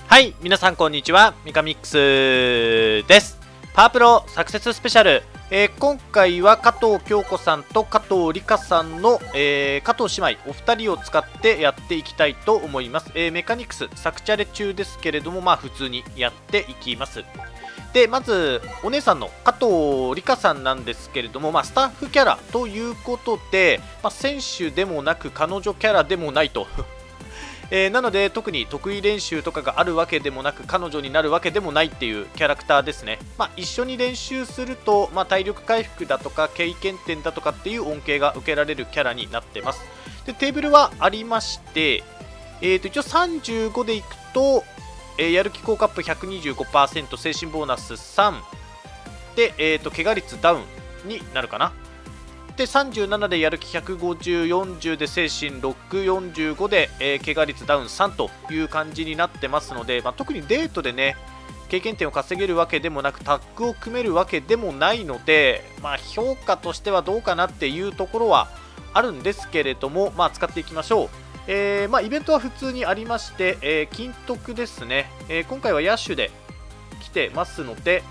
はい、皆さんこんにちは。ミカミックスです。パワープロサクセススペシャル。今回は加藤京子さんと加藤理香さんの、加藤姉妹お二人を使ってやっていきたいと思います。メカニクスサクチャレ中ですけれども、普通にやっていきます。で、まずお姉さんの加藤理香さんなんですけれども、スタッフキャラということで、選手でもなく彼女キャラでもないと。なので特に得意練習とかがあるわけでもなく彼女になるわけでもないっていうキャラクターですね。一緒に練習すると、体力回復だとか経験点だとかっていう恩恵が受けられるキャラになってます。でテーブルはありまして、一応35でいくと、やる気効果アップ 125%、 精神ボーナス3で、怪我率ダウンになるかな。で37でやる気150、40で精神6、45で、怪我率ダウン3という感じになってますので、特にデートでね経験点を稼げるわけでもなくタッグを組めるわけでもないので、評価としてはどうかなっていうところはあるんですけれども、使っていきましょう。イベントは普通にありまして、金徳ですね、今回は野手で来てますので、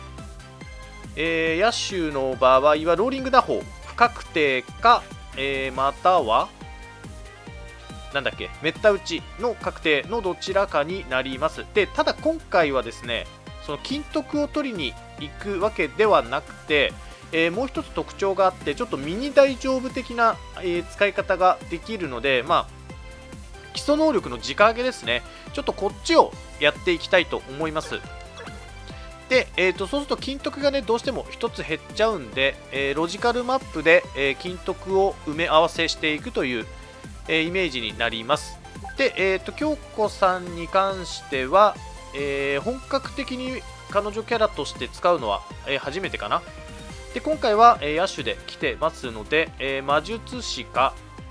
野手の場合はローリング打法不確定か、またはなんだっけめった打ちの確定のどちらかになります。でただ今回はですね、その金徳を取りに行くわけではなくて、もう一つ特徴があって、ちょっとミニ大丈夫的な、使い方ができるので、基礎能力の直上げですね。ちょっとこっちをやっていきたいと思います。で、そうすると金徳がねどうしても1つ減っちゃうんで、ロジカルマップで、金徳を埋め合わせしていくという、イメージになります。で、京子さんに関しては、本格的に彼女キャラとして使うのは、初めてかな。で今回は、野手で来てますので、魔術師か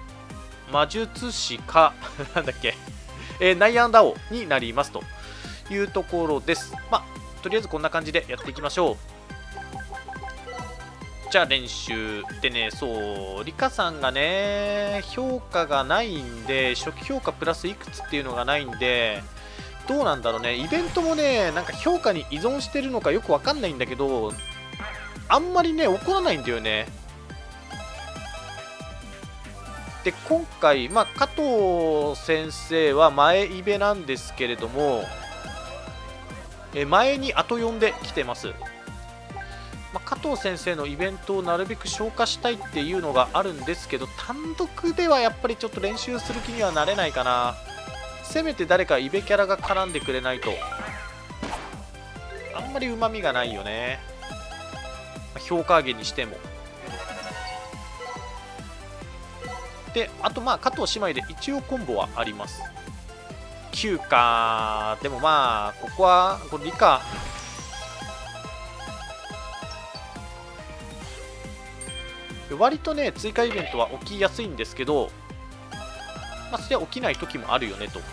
なんだっけ、内野安打王になりますというところです。とりあえずこんな感じでやっていきましょう。じゃあ練習でね、リカさんがね評価がないんで、初期評価プラスいくつっていうのがないんで、どうなんだろうね。イベントもねなんか評価に依存してるのかよくわかんないんだけど、あんまりね起こらないんだよね。で今回、加藤先生は前イベなんですけれども、前に後4で来てます。加藤先生のイベントをなるべく消化したいっていうのがあるんですけど、単独ではやっぱりちょっと練習する気にはなれないかな。せめて誰かイベキャラが絡んでくれないとあんまりうまみがないよね。評価上げにしても。であと加藤姉妹で一応コンボはあります。9か。でもここは理科割とね追加イベントは起きやすいんですけど、それは起きない時もあるよねと。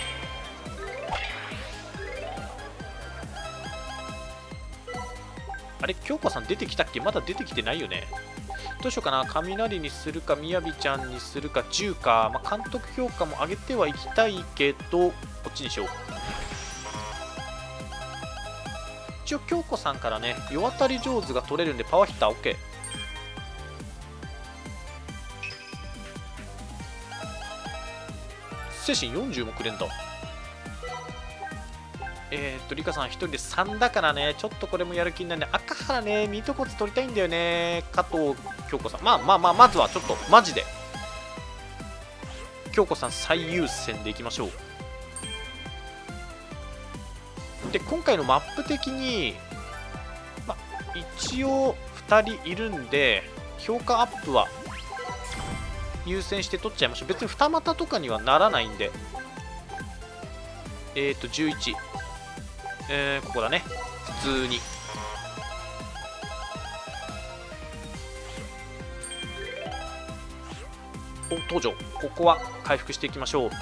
あれ京子さん出てきたっけ？まだ出てきてないよね。どうしようかな。雷にするかみやびちゃんにするか10か。監督評価も上げてはいきたいけどこっちにしよう。一応京子さんからね世渡り上手が取れるんでパワーヒッター OK。 精神40もくれんだ。リカさん1人で3だからね、ちょっとこれもやる気になるね。赤原ねミートコツ取りたいんだよね。加藤京子さんまずはちょっとマジで京子さん最優先でいきましょう。で今回のマップ的に、一応2人いるんで評価アップは優先して取っちゃいましょう。別に二股とかにはならないんで。11、ここだね普通に。登場。ここは回復していきましょう。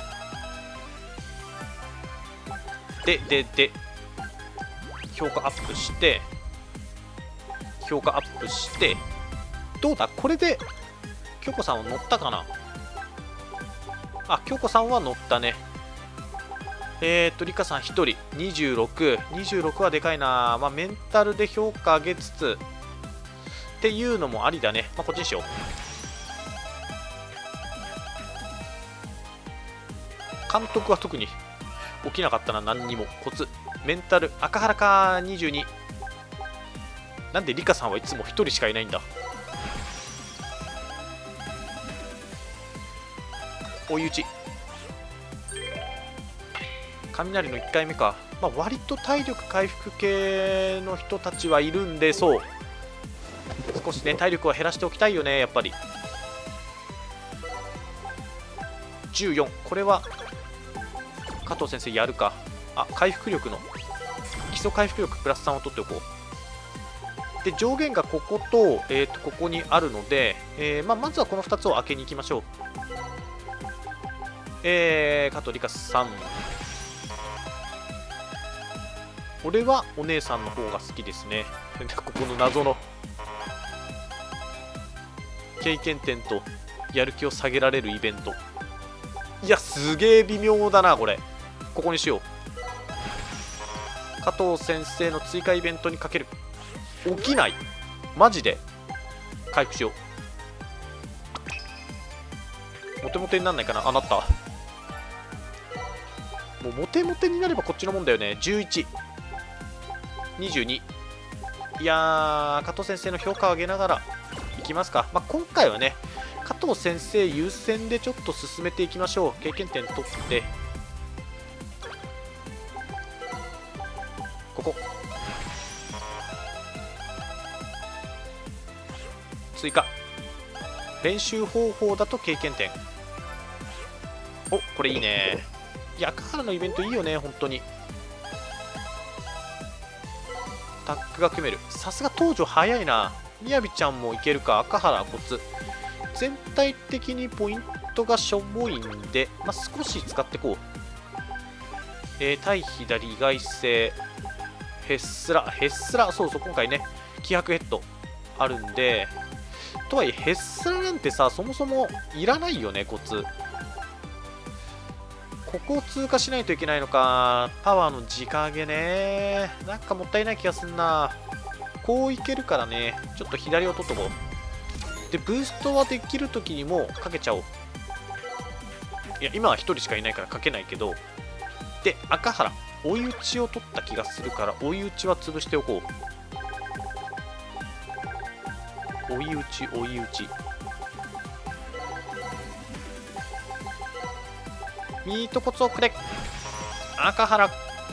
で評価アップしてどうだこれで京子さんは乗ったかな。京子さんは乗ったね。 リカさん1人26はでかいな。まあ、メンタルで評価上げつつっていうのもありだね。まあ、こっちにしよう。監督は特に起きなかったな。何にもコツメンタル赤原か。22。なんでリカさんはいつも1人しかいないんだ。追い打ち。雷の1回目か。まあ、割と体力回復系の人たちはいるんで、そう少しね体力は減らしておきたいよね、やっぱり。14。これは加藤先生やるか。あ、回復力の基礎回復力プラス3を取っておこう。で上限がここと、ここにあるので、まずはこの2つを開けに行きましょう。加藤理香さん、俺はお姉さんの方が好きですね。ここの謎の経験点とやる気を下げられるイベント。いや、すげえ微妙だなこれ。ここにしよう。加藤先生の追加イベントにかける。起きない。マジで回復しよう。モテモテになんないかな。あ、なった。もうモテモテになればこっちのもんだよね。11、22。いやー、加藤先生の評価を上げながらいきますか。まあ、今回はね加藤先生優先でちょっと進めていきましょう。経験点取ってここ追加。練習方法だと経験点。お、これいいね。いや、赤原のイベントいいよね本当に。タッグが組める。さすが東條早いな。みやびちゃんもいけるか。赤原コツ。全体的にポイントがしょぼいんで、まあ、少し使ってこう。対左外性ヘッスラそうそう、今回ね気迫ヘッドあるんで。とはいえヘッスラなんてさ、そもそもいらないよね。コツここを通過しないといけないのか。パワーの直上げね。なんかもったいない気がすんな。こういけるからね、ちょっと左を取っとこう。でブーストはできる時にもかけちゃおう。いや、今は1人しかいないからかけないけど。で赤原追い打ちを取った気がするから、追い打ちは潰しておこう。追い打ち追い打ち。ミートコツをくれ。赤原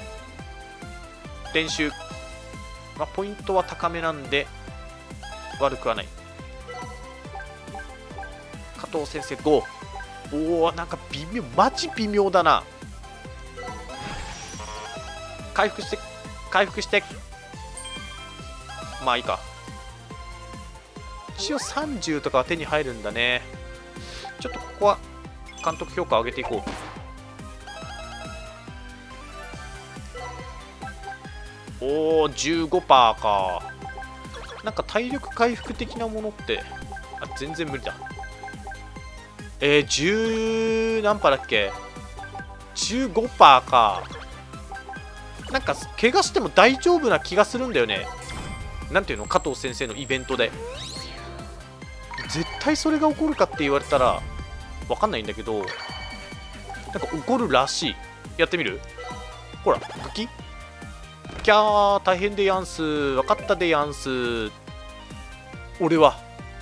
練習、まあ、ポイントは高めなんで悪くはない。加藤先生5。おお、なんか微妙、マジ微妙だな。回復して回復して。まあいいか。一応30とかは手に入るんだね。ちょっとここは監督評価を上げていこう。おお、15% か。なんか体力回復的なものって、あ、全然無理だ。10何パーだっけ。 15% か。なんか怪我しても大丈夫な気がするんだよね。なんていうの、加藤先生のイベントで絶対それが起こるかって言われたら分かんないんだけど、なんか起こるらしい。やってみる。ほら、武器キャー、大変でやんす。分かったでやんす。俺は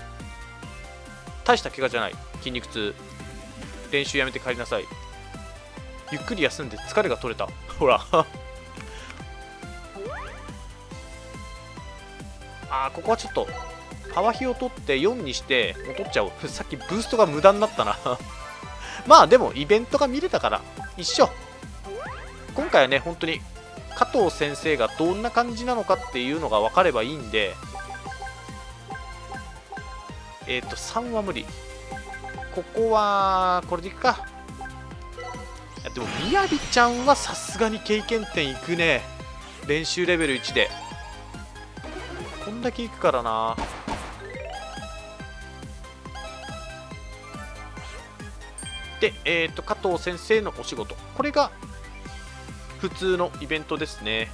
大した怪我じゃない。筋肉痛。練習やめて帰りなさい。ゆっくり休んで疲れが取れた。ほらあー、ここはちょっとパワー比を取って4にしてもう取っちゃおう。さっきブーストが無駄になったなまあでもイベントが見れたから一緒。今回はね本当に加藤先生がどんな感じなのかっていうのが分かればいいんで。3は無理。ここはこれでいくか。いやでもみやびちゃんはさすがに経験点いくね。練習レベル1でこんだけいくからな。で加藤先生のお仕事、これが普通のイベントですね。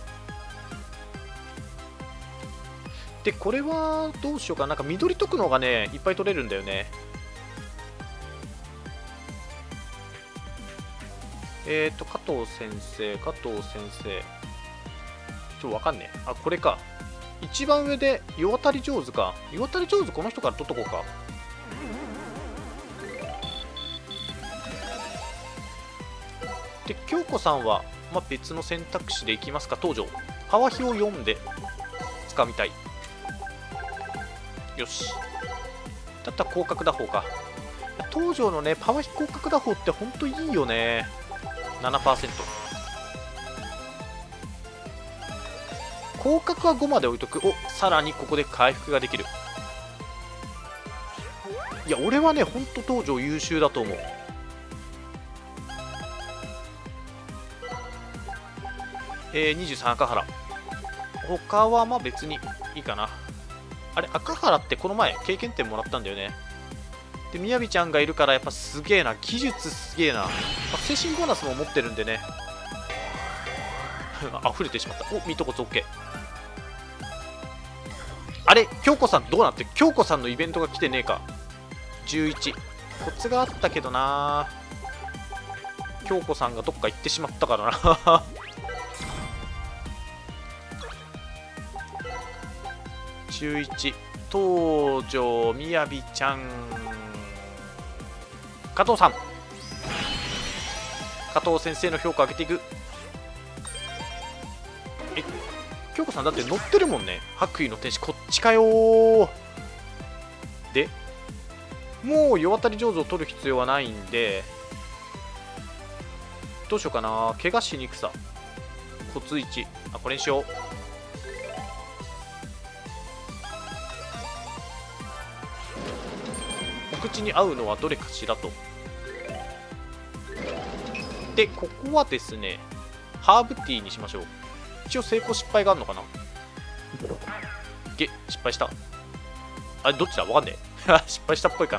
でこれはどうしようかな。なんか緑特能がねいっぱい取れるんだよね。加藤先生ちょっとわかんねえ。あ、これか。一番上で世渡り上手か。世渡り上手この人から取っとこうか。で京子さんは、まあ、別の選択肢でいきますか。登場パワヒを読んで掴みたい。よし、だったら広角打法か。登場のねパワヒ広角打法ってほんといいよね。 7%。 広角は5まで置いとく。お、さらにここで回復ができる。いや俺はねほんと登場優秀だと思う。23赤原。他はまあ別にいいかな。あれ赤原ってこの前経験点もらったんだよね。でみやびちゃんがいるからやっぱすげえな。技術すげえな、まあ、精神ボーナスも持ってるんでね溢れてしまった。お、ミートコツ OK。 あれ京子さんどうなって。京子さんのイベントが来てねえか。11コツがあったけどな。京子さんがどっか行ってしまったからな11東條みやびちゃん加藤さん。加藤先生の評価上げていく。京子さんだって乗ってるもんね。白衣の天使こっちかよ。でもう世渡り上手を取る必要はないんでどうしようかな。怪我しにくさコツ1。あ、これにしよう。お口に合うのはどれかしらと。でここはですねハーブティーにしましょう。一応成功失敗があるのかな。失敗した。あれどっちだわかんねえ失敗したっぽいか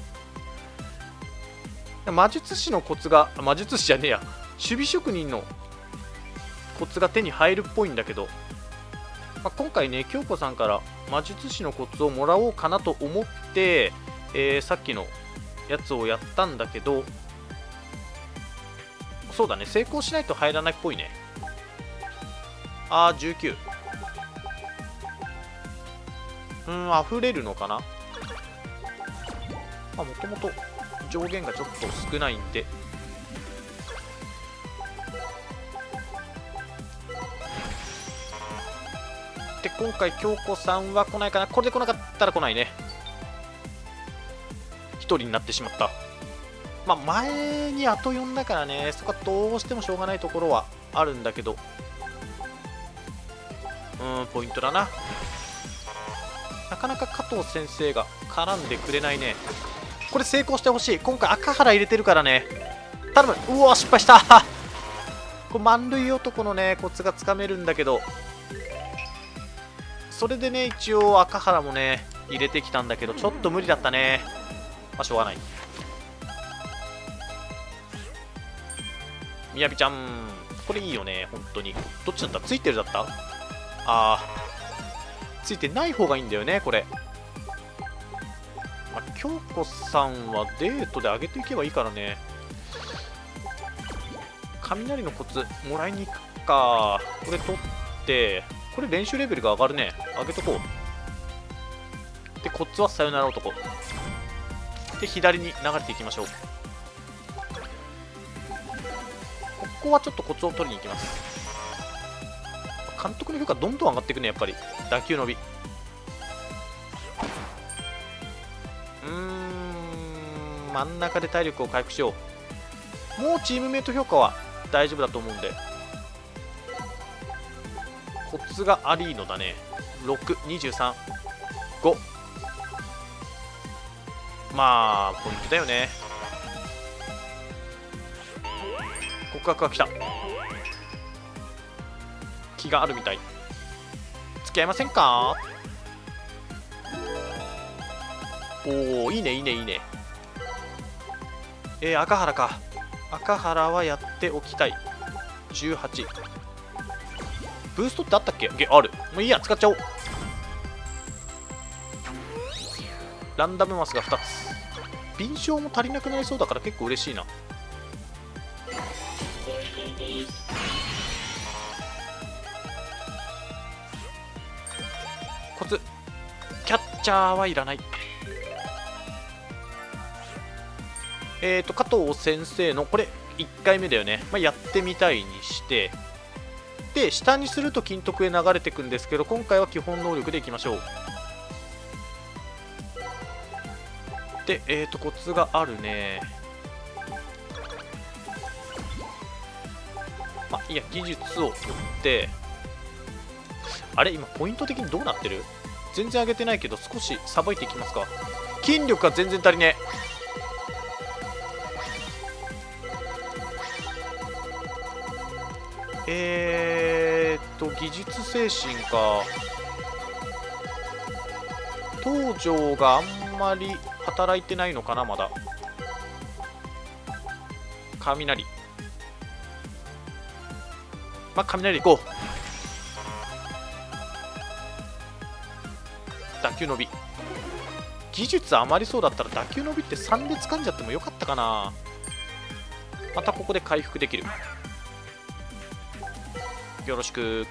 な。魔術師のコツが魔術師じゃねえや守備職人のコツが手に入るっぽいんだけど、まあ、今回ね京子さんから魔術師のコツをもらおうかなと思って、さっきのやつをやったんだけど、そうだね成功しないと入らないっぽいね。あー19。溢れるのかな。もともと上限がちょっと少ないんでで今回京子さんは来ないかな。これで来なかったら来ないね。1人になってしまった。まあ前にあと4だからねそこはどうしてもしょうがないところはあるんだけど、ポイントだな。なかなか加藤先生が絡んでくれないね。これ成功してほしい。今回赤原入れてるからね頼む。うわ失敗したこれ満塁男のねコツがつかめるんだけど、それでね一応赤原もね入れてきたんだけどちょっと無理だったね。まあしょうがない。みやびちゃんこれいいよね本当に。どっちだった。ついてるだった。ついてない方がいいんだよねこれ。京子さんはデートで上げていけばいいからね。雷のコツもらいに行くか。これ取ってこれ練習レベルが上がるね。上げとこう。でコツはさよなら男で左に流れていきましょう。ここはちょっとコツを取りに行きます。監督の評価どんどん上がっていくねやっぱり。打球伸び真ん中で体力を回復しよう。もうチームメイト評価は大丈夫だと思うんでコツがありーのだね。623 5。まあポイントだよね。告白が来た。気があるみたい。付き合いませんか。おおいいねいいねいいね。赤原か。赤原はやっておきたい。 18。ブーストってあったっけ？ある。もういいや、使っちゃおう。ランダムマスが2つ。敏捷も足りなくなりそうだから結構嬉しいな。コツ。キャッチャーはいらない。加藤先生のこれ1回目だよね。やってみたいにして、で下にすると金徳へ流れていくんですけど、今回は基本能力でいきましょう。でコツがあるね。いや、技術を打って、あれ今ポイント的にどうなってる？全然上げてないけど、少しさばいていきますか。筋力が全然足りねえ。技術精神か。東條があんまり働いてないのかな、まだ。雷。雷行こう。打球伸び。技術余りそうだったら打球伸びって3で掴んじゃってもよかったかな。またここで回復できる。よろしく。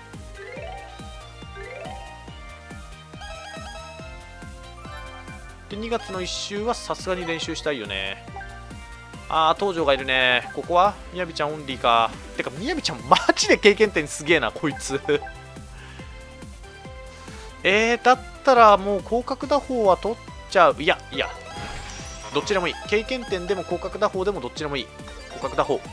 で2月の1週はさすがに練習したいよね。東條がいるね。ここはみやびちゃんオンリーか。てかみやびちゃんマジで経験点すげえなこいつだったらもう広角打法は取っちゃう。いやどっちでもいい。経験点でも広角打法でもどっちでもいい。広角打法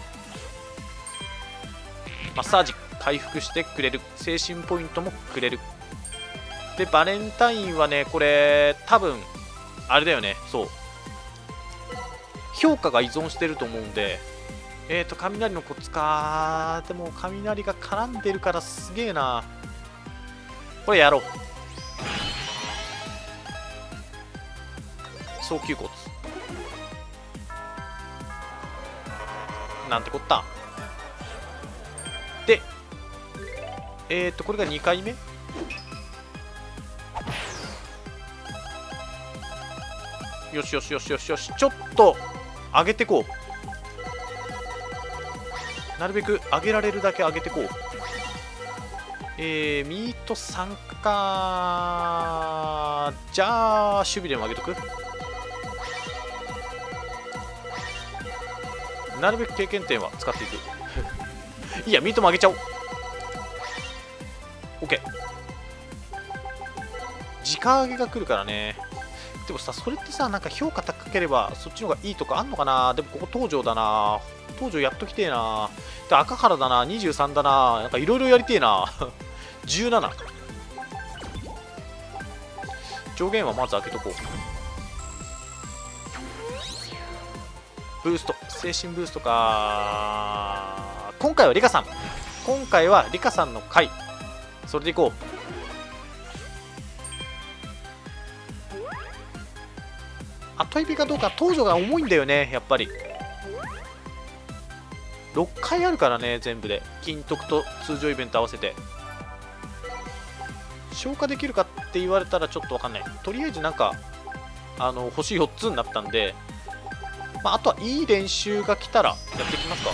マッサージ回復してくれる。精神ポイントもくれる。でバレンタインはね、これ多分あれだよね。そう評価が依存してると思うんで、雷のコツか。でも雷が絡んでるからすげえな。これやろう。早急骨なんてこった。でこれが2回目。よしよしよしよしよし。ちょっと上げてこう。なるべく上げられるだけ上げてこう。ミート参加。じゃあ守備でも上げとく。なるべく経験点は使っていくいやミートも上げちゃおう。 OK。 時間上げが来るからね。でもさ、それってさ、なんか評価高ければそっちの方がいいとかあんのかな。でもここ東條だな。東條やっときてえな。で赤原だな。23だな。なんかいろいろやりてえな17。上限はまず開けとこう。ブースト、精神ブーストか。今回はリカさん。今回はリカさんの回。それでいこう。後指かどうか。東條が重いんだよね、やっぱり。6回あるからね、全部で。金徳と通常イベント合わせて。消化できるかって言われたらちょっと分かんない。とりあえずなんか、星4つになったんで、あとはいい練習が来たらやっていきますか。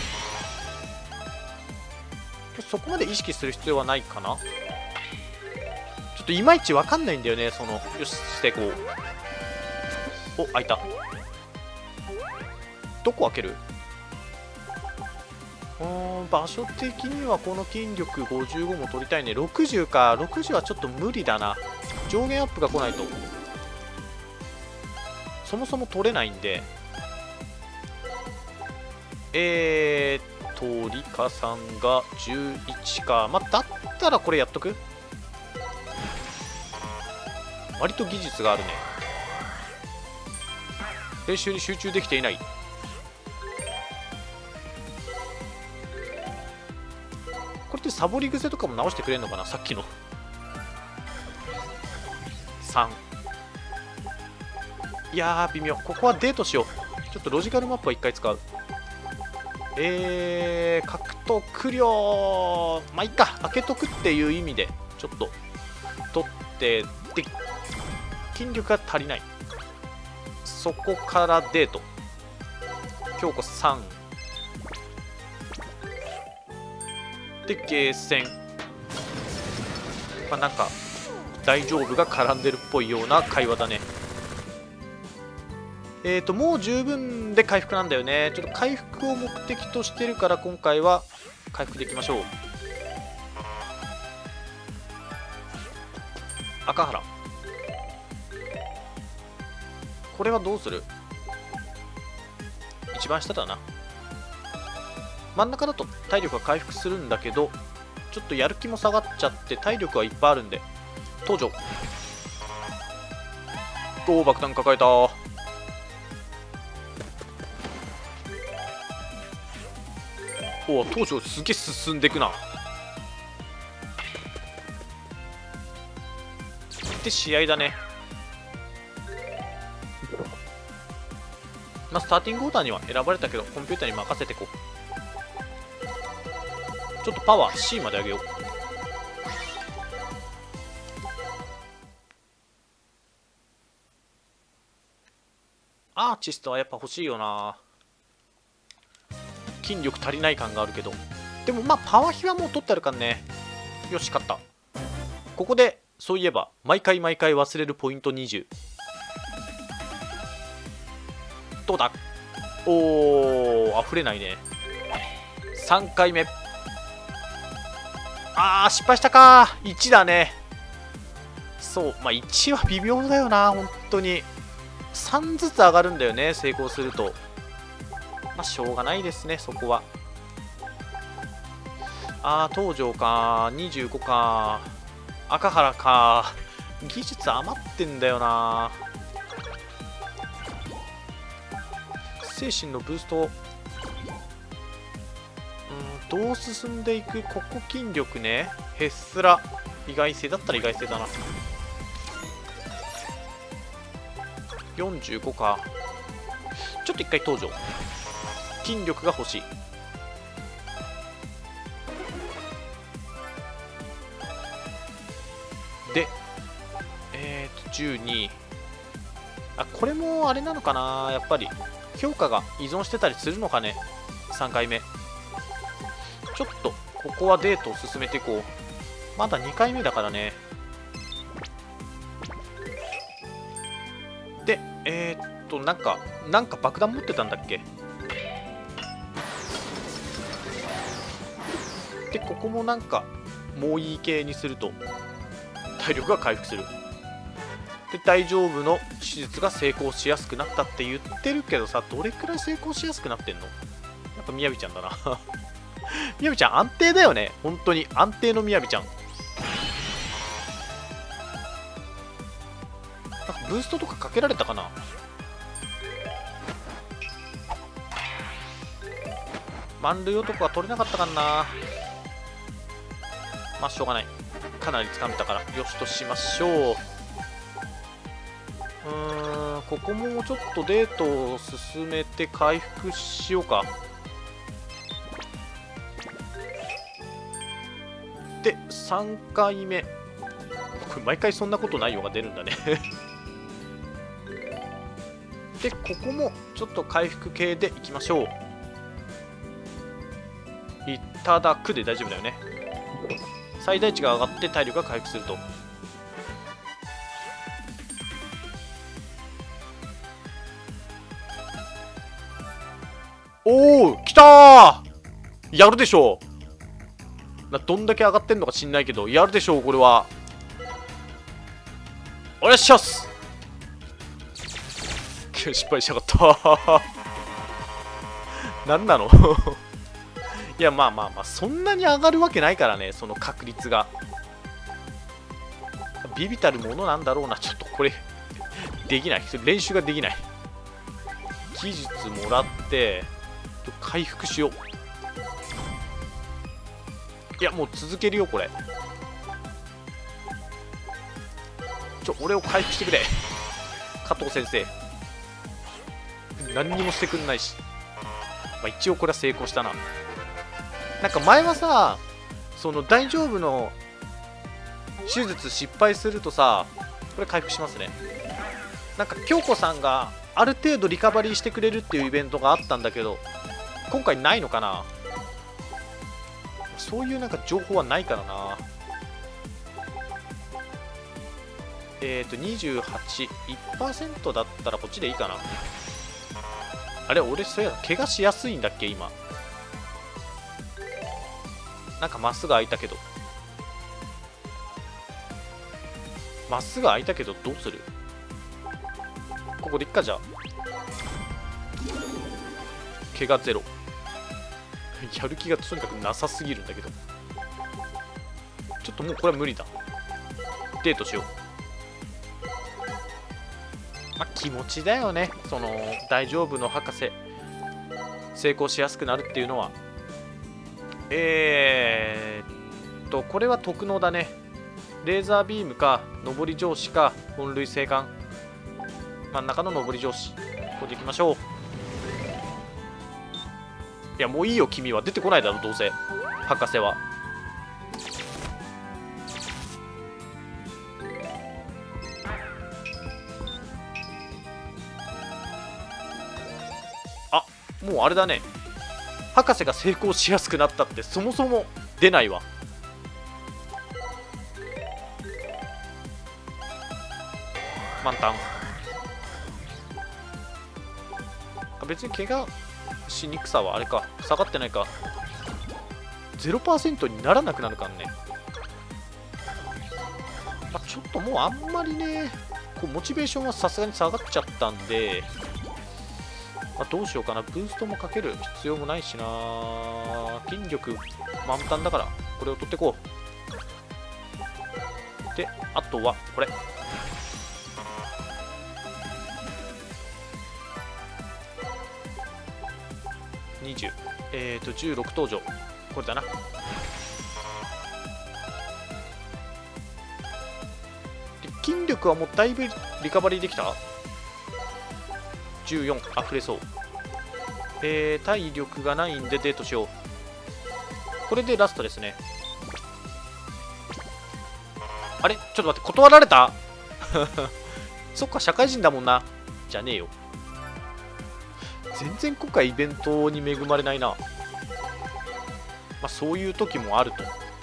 そこまで意識する必要はないかな。ちょっといまいち分かんないんだよね、よし、していこう。お、開いた。どこ開ける？場所的にはこの筋力55も取りたいね。60か。60はちょっと無理だな。上限アップが来ないとそもそも取れないんで。リカさんが11か。だったらこれやっとく。割と技術があるね。練習に集中できていない。これってサボり癖とかも直してくれるのかな、さっきの。3。いやー微妙。ここはデートしよう。ちょっとロジカルマップは1回使う。確く量、まあいいか、開けとくっていう意味でちょっと取ってで、筋力が足りない。そこからデート。京子3でゲーセン、まあなんか大丈夫が絡んでるっぽいような会話だね。もう十分で回復なんだよね。ちょっと回復を目的としてるから、今回は回復でいきましょう。赤原、これはどうする？一番下だな。真ん中だと体力が回復するんだけど、ちょっとやる気も下がっちゃって体力はいっぱいあるんで、登場。おお、爆弾抱えた。おお、登場すげえ進んでいくな。で試合だね。まあスターティングオーダーには選ばれたけど、コンピューターに任せてこう。ちょっとパワー C まで上げよう。アーチストはやっぱ欲しいよな。筋力足りない感があるけど、でもまあパワー比はもう取ってあるからね。よし、勝った。ここでそういえば毎回忘れるポイント20。どうだ。おお、溢れないね。3回目。あー、失敗したか。1だね。そう、まあ1は微妙だよな、本当に。3ずつ上がるんだよね、成功すると。まあしょうがないですね、そこは。あー、東条か。25か。赤原か。技術余ってんだよな。精神のブースト。どう進んでいく？ここ筋力ね。へっすら意外性だったら意外性だな。45か。ちょっと一回登場。筋力が欲しい。で12。あ、これもあれなのかな、やっぱり評価が依存してたりするのかね。3回目ちょっとここはデートを進めていこう。まだ2回目だからね。でなんか爆弾持ってたんだっけ。でここもなんかもういい系にすると体力が回復する。で大丈夫の手術が成功しやすくなったって言ってるけどさ、どれくらい成功しやすくなってんの？やっぱみやびちゃんだなみやびちゃん安定だよね。本当に安定のみやびちゃん。なんかブーストとかかけられたかな。満塁男は取れなかったかな。まあしょうがない。かなり掴めたからよしとしましょう。ここもちょっとデートを進めて回復しようか。で3回目。これ毎回そんなことないよが出るんだねでここもちょっと回復系でいきましょう。いただくで大丈夫だよね。最大値が上がって体力が回復すると。おお、きたー。やるでしょう。どんだけ上がってんのか知んないけど、やるでしょう、これは。お願いします。失敗しやがった何なのいや、まあまあまあ、そんなに上がるわけないからね、その確率が。ビビたるものなんだろうな。ちょっとこれできない。練習ができない。技術もらって回復しよう。いや、もう続けるよこれ。俺を回復してくれ加藤先生。何にもしてくんないし、まあ、一応これは成功したな。 なんか前はさ、その大丈夫の手術失敗するとさ、これ回復しますね。なんか京子さんがある程度リカバリーしてくれるっていうイベントがあったんだけど、今回ないのかな。そういうなんか情報はないからな。28、1% だったらこっちでいいかな。あれ、俺そうや怪我しやすいんだっけ今。なんかマスが開いたけど。マスが開いたけどどうする？ここでいっかじゃあ。怪我ゼロ。やる気がとにかくなさすぎるんだけど。ちょっともうこれは無理だ。デートしよう。まあ気持ちだよね。その大丈夫の博士成功しやすくなるっていうのは。これは特能だね。レーザービームか上り上司か本類星間。真ん中の上り上司。ここでいきましょう。いやもういいよ君は。出てこないだろどうせ博士は。あ、もうあれだね。博士が成功しやすくなったってそもそも出ないわ。満タン。別に怪我しにくさはあれか下がってないか。 0% にならなくなるからね。まあ、ちょっともうあんまりねこうモチベーションはさすがに下がっちゃったんで、まあ、どうしようかな。ブーストもかける必要もないしな。筋力満タンだからこれを取ってこう。であとはこれ20、16登場。これだな。で筋力はもうだいぶリカバリーできた。14溢れそう。体力がないんでデートしよう。これでラストですね。あれちょっと待って、断られたそっか社会人だもんな。じゃねえよ。全然今回イベントに恵まれないな。まあそういう時もあると。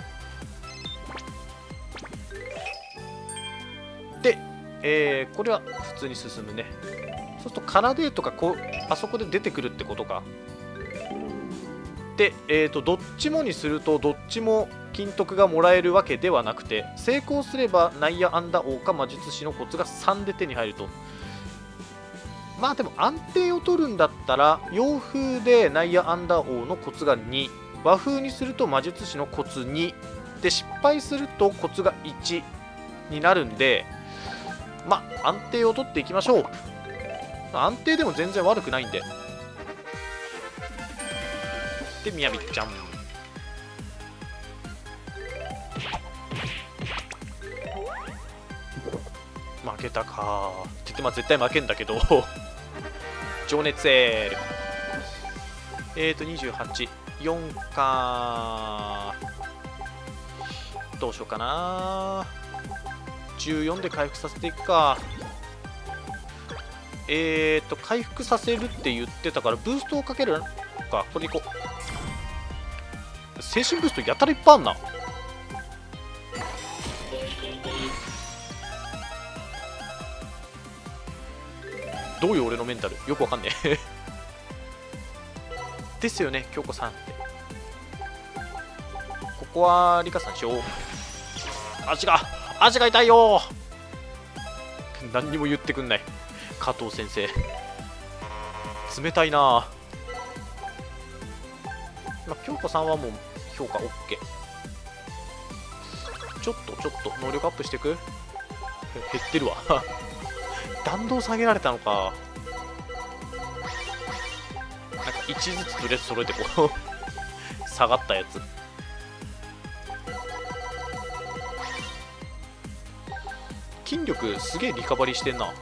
で、これは普通に進むね。そうするとカナデーとかこうあそこで出てくるってことか。で、どっちもにするとどっちも金徳がもらえるわけではなくて、成功すれば内野安打王か魔術師のコツが3で手に入ると。まあでも安定を取るんだったら洋風で内野アンダー王のコツが2、和風にすると魔術師のコツ2で、失敗するとコツが1になるんで、まあ安定を取っていきましょう。安定でも全然悪くないんで。でみやびちゃん負けたかって言って、まあ絶対負けんだけど情熱エール。28、4か。どうしようかな。14で回復させていくか。回復させるって言ってたから、ブーストをかけるか。これいこう。精神ブーストやたらいっぱいあんな。どういう俺のメンタルよくわかんねえですよね京子さんって。ここはリカさんしよう。足が痛いよ。何にも言ってくんない加藤先生。冷たいな。まあ、京子さんはもう評価 OK。 ちょっと能力アップしていく。減ってるわ弾道下げられたのか。なんか1ずつとりあえず揃えてこう下がったやつ。筋力すげえリカバリーしてんな。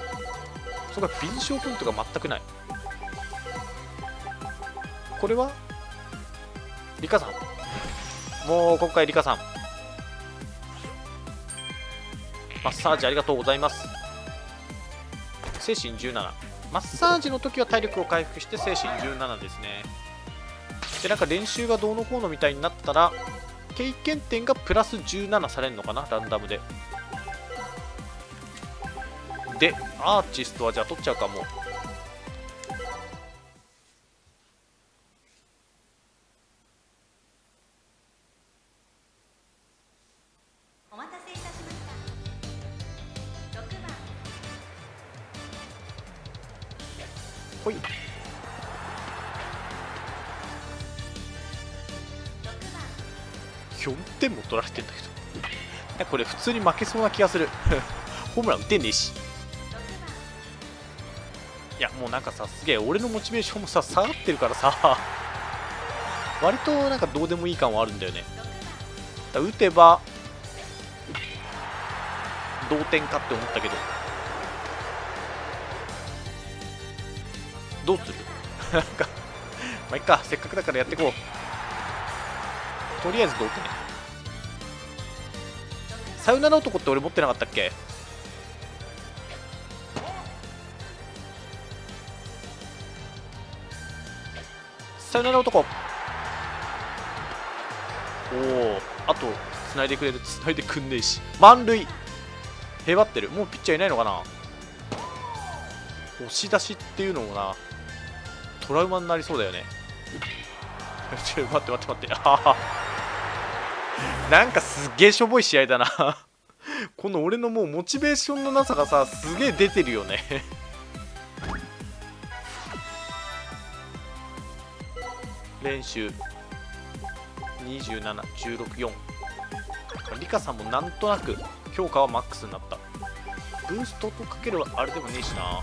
そこは敏捷ポイントが全くない。これはリカさん、もう今回リカさんマッサージありがとうございます。精神17、マッサージの時は体力を回復して精神17ですね。でなんか練習がどうのこうのみたいになったら経験点がプラス17されるのかな、ランダムで。でアーティストはじゃあ取っちゃうかも。 お待たせいたしました。6番。 ほい。 6番。 4点も取られてんだけどいやこれ普通に負けそうな気がするホームラン打てねえし。いやもうなんかさ、すげえ俺のモチベーションもさ下がってるからさ割となんかどうでもいい感はあるんだよね。だ打てば同点かって思ったけど、どうするなんかまあいっか、せっかくだからやっていこう。とりあえず同点。さよなら男って俺持ってなかったっけ。さよなら男。おお、あと繋いでくれる。繋いでくんねえし。満塁。へばってる。もうピッチャーいないのかな。押し出しっていうのもなトラウマになりそうだよね待って待って待ってなんかすっげえしょぼい試合だなこの俺のもうモチベーションのなさがさすげえ出てるよね練習27、16、4。リカさんもなんとなく評価はマックスになった。ブーストとかけるあれでもねえしな。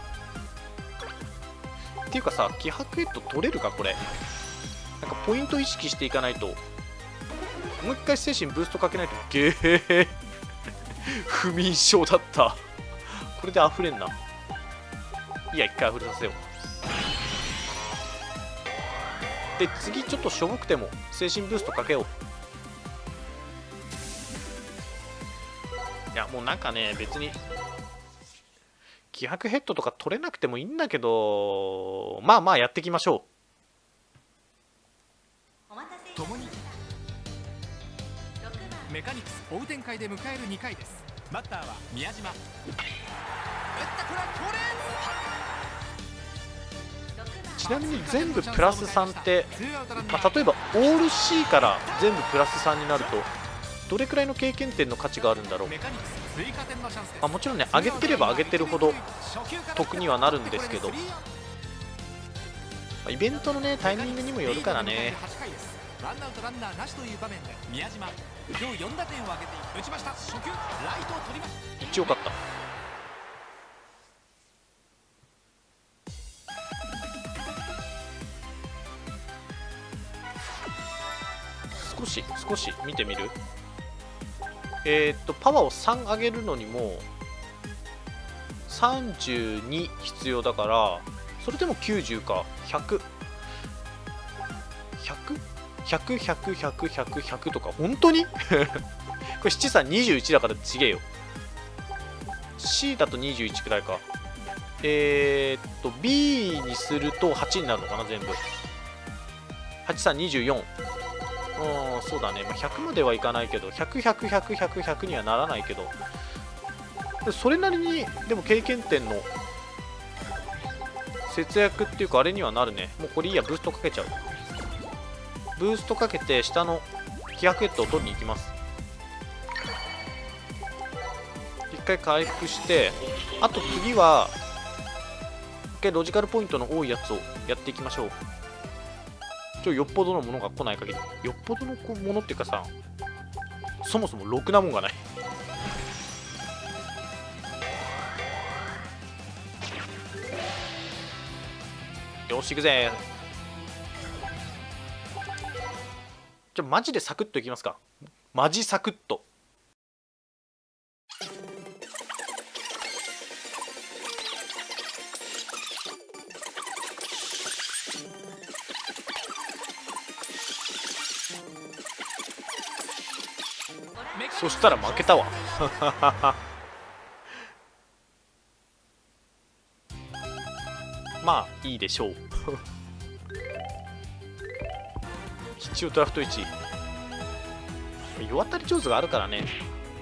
っていうかさ、気迫ヘッド取れるかこれ。なんかポイント意識していかないと。もう一回精神ブーストかけないとゲー不眠症だった。これで溢れんな。いや、一回溢れさせよう。で次ちょっとしょぼくても精神ブーストかけよう。いやもうなんかね、別に気迫ヘッドとか取れなくてもいいんだけど、まあまあやっていきましょお待たせいたし共にました。6番。 メカニクス追う展開で迎える2回です。バッターは宮島。打ったこれはこれ。 う。ちなみに全部プラス3って、まあ、例えばオール C から全部プラス3になるとどれくらいの経験点の価値があるんだろう。 メカニクス追加点のチャンスです。 まあ、もちろんね、上げてれば上げてるほど得にはなるんですけど、まあ、イベントのねタイミングにもよるからね。 8回です。ワンアウトランナーなしという場面で宮島今日4打点を挙げて打ちました。初球ライトを取りました。 一応勝った。少し見てみる。パワーを3上げるのにも32必要だから、それでも90か。100?100?100?100?100?100 とか本当にこれ七三21だからちげえよ。 C だと21くらいか。B にすると8になるのかな全部。8324。そうだね、まあ、100まではいかないけど、100、100、100、100、100にはならないけど、それなりにでも経験点の節約っていうかあれにはなるね。もうこれいいや、ブーストかけちゃう。ブーストかけて下の気迫ヘッドを取りに行きます。一回回復して、あと次は一回ロジカルポイントの多いやつをやっていきましょう。よっぽどのものが来ない限り。よっぽどのものっていうかさ、そもそもろくなもんがない。よし行くぜ。マジでサクッといきますか。マジサクッと。 そしたら負けたわまあいいでしょう一応ドラフト1位、世渡り上手があるからね。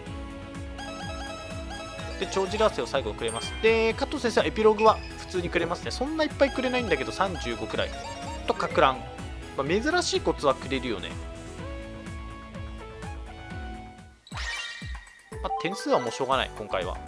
で帳尻合わせを最後くれます。で加藤先生はエピローグは普通にくれますね。そんないっぱいくれないんだけど35くらいとかく乱、まあ、珍しいコツはくれるよね。まあ、点数はもうしょうがない。今回は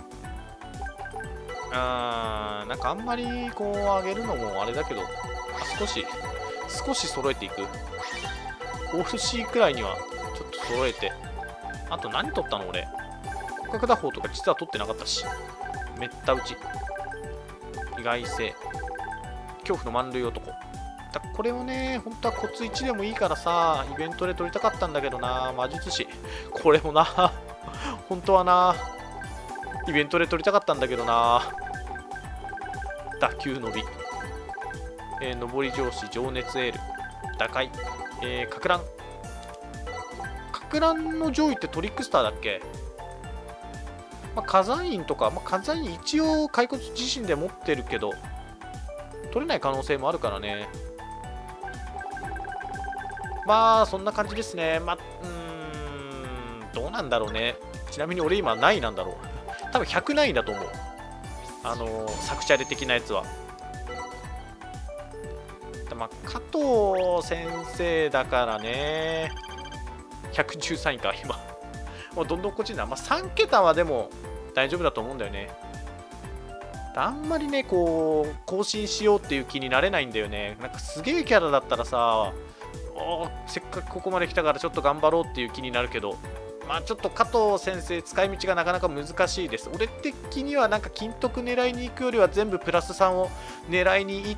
なんかあんまりこう上げるのもあれだけど、少し揃えていく。オール C くらいにはちょっと揃えて。あと何取ったの俺。骨格打法とか実は取ってなかったし。めった打ち、意外性、恐怖の満塁男。これをね、本当はコツ1でもいいからさ、イベントで取りたかったんだけどな。魔術師これもな本当はな、イベントで取りたかったんだけどな。打球伸び、上り上司、情熱エール、打開、かく乱。かく乱の上位ってトリックスターだっけ。まあ、火山院とか、まあ、火山院一応骸骨自身で持ってるけど取れない可能性もあるからね。まあそんな感じですね。まあどうなんだろうね。ちなみに俺今何位なんだろう多分100何位だと思う。作者で的なやつは。まあ、加藤先生だからね。113位か今もうどんどんこっちにな、まあ、3桁はでも大丈夫だと思うんだよね。あんまりねこう更新しようっていう気になれないんだよね。なんかすげえキャラだったらさ、せっかくここまで来たからちょっと頑張ろうっていう気になるけど、まあちょっと加藤先生使い道がなかなか難しいです。俺的にはなんか金徳狙いに行くよりは全部プラス3を狙いに行って、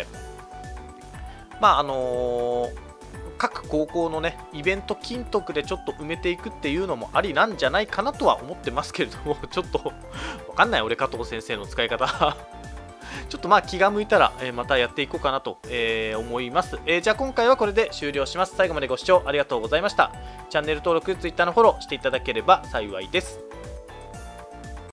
まあ各高校のねイベント金徳でちょっと埋めていくっていうのもありなんじゃないかなとは思ってますけれどもちょっとわかんない俺加藤先生の使い方ちょっとまあ気が向いたら、またやっていこうかなと、思います。じゃあ今回はこれで終了します。最後までご視聴ありがとうございました。チャンネル登録、Twitter のフォローしていただければ幸いです。